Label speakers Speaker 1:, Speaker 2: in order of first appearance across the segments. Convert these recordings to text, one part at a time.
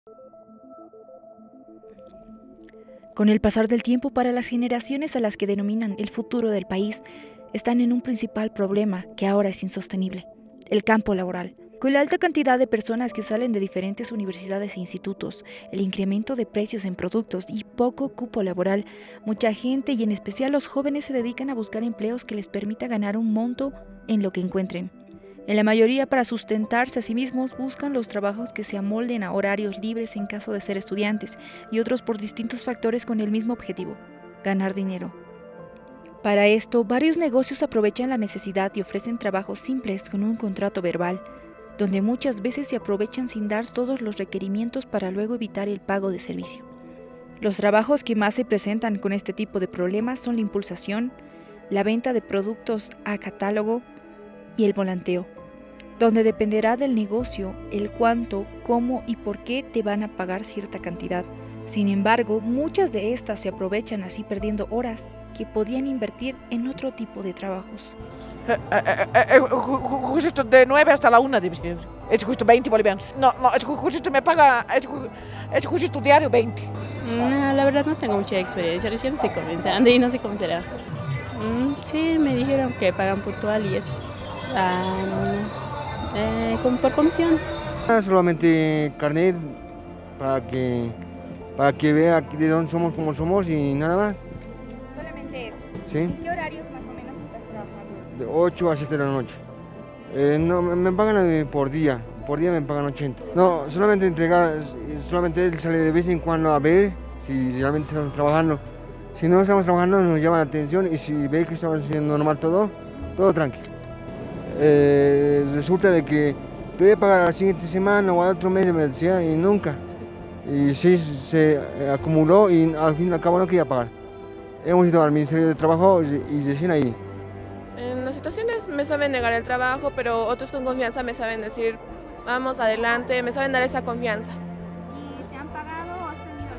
Speaker 1: Con el pasar del tiempo, para las generaciones a las que denominan el futuro del país, están en un principal problema que ahora es insostenible: el campo laboral. Con la alta cantidad de personas que salen de diferentes universidades e institutos, el incremento de precios en productos y poco cupo laboral, mucha gente, y en especial los jóvenes, se dedican a buscar empleos que les permita ganar un monto en lo que encuentren. En la mayoría, para sustentarse a sí mismos, buscan los trabajos que se amolden a horarios libres en caso de ser estudiantes, y otros por distintos factores con el mismo objetivo: ganar dinero. Para esto, varios negocios aprovechan la necesidad y ofrecen trabajos simples con un contrato verbal, donde muchas veces se aprovechan sin dar todos los requerimientos para luego evitar el pago de servicio. Los trabajos que más se presentan con este tipo de problemas son la impulsación, la venta de productos a catálogo y el volanteo, donde dependerá del negocio el cuánto, cómo y por qué te van a pagar cierta cantidad. Sin embargo, muchas de estas se aprovechan, así perdiendo horas que podían invertir en otro tipo de trabajos.
Speaker 2: Justo de 9 hasta la 1 es justo 20 bolivianos. No, es justo me paga, es justo diario 20.
Speaker 3: No, la verdad no tengo mucha experiencia, recién estoy comenzando y no sé cómo será. Sí, me dijeron que pagan puntual y eso. Por comisiones.
Speaker 4: Solamente carnet para que vea de dónde somos, cómo somos y nada más.
Speaker 1: ¿Solamente eso?
Speaker 4: ¿Sí?
Speaker 1: ¿En qué horarios más o menos estás trabajando?
Speaker 4: De 8 a 7 de la noche. No, me pagan por día me pagan 80. No, solamente entregar, solamente él sale de vez en cuando a ver si realmente estamos trabajando. Si no estamos trabajando, nos llama la atención, y si ve que estamos haciendo normal todo tranquilo. Resulta de que te voy a pagar la siguiente semana o al otro mes, me decía, y nunca. Y sí, se acumuló y al fin y al cabo no quería pagar. Hemos ido al Ministerio de Trabajo y recién ahí.
Speaker 5: En las situaciones me saben negar el trabajo, pero otros con confianza me saben decir, vamos adelante, me saben dar esa confianza.
Speaker 1: ¿Y te han pagado o has tenido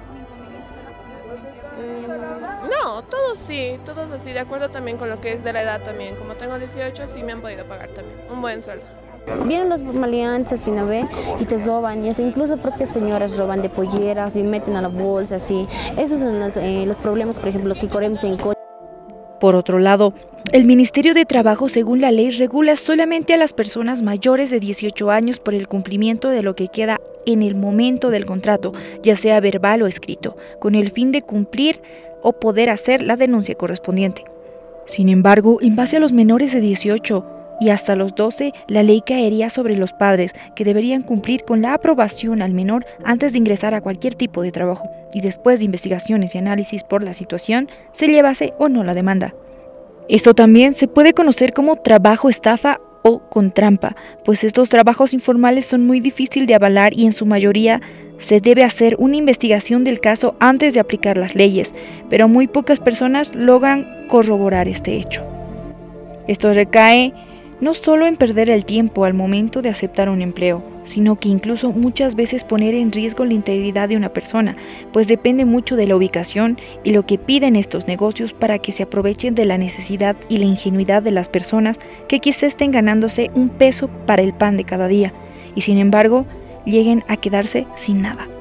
Speaker 1: algún inconveniente?
Speaker 5: No, todos sí, todos así, de acuerdo también con lo que es de la edad también. Como tengo 18, sí me han podido pagar también, un buen sueldo.
Speaker 6: Vienen los maleantes, así, ¿no ve? Y te roban, y hasta incluso propias señoras roban de polleras y meten a la bolsa, así. Esos son los problemas, por ejemplo, los que corremos en coche.
Speaker 1: Por otro lado, el Ministerio de Trabajo, según la ley, regula solamente a las personas mayores de 18 años por el cumplimiento de lo que queda en el momento del contrato, ya sea verbal o escrito, con el fin de cumplir o poder hacer la denuncia correspondiente. Sin embargo, en base a los menores de 18 y hasta los 12, la ley caería sobre los padres, que deberían cumplir con la aprobación al menor antes de ingresar a cualquier tipo de trabajo, y después de investigaciones y análisis por la situación, se llevase o no la demanda. Esto también se puede conocer como trabajo estafa o con trampa, pues estos trabajos informales son muy difíciles de avalar y en su mayoría se debe hacer una investigación del caso antes de aplicar las leyes, pero muy pocas personas logran corroborar este hecho. Esto recae no solo en perder el tiempo al momento de aceptar un empleo, sino que incluso muchas veces poner en riesgo la integridad de una persona, pues depende mucho de la ubicación y lo que piden estos negocios para que se aprovechen de la necesidad y la ingenuidad de las personas que quizás estén ganándose un peso para el pan de cada día y sin embargo lleguen a quedarse sin nada.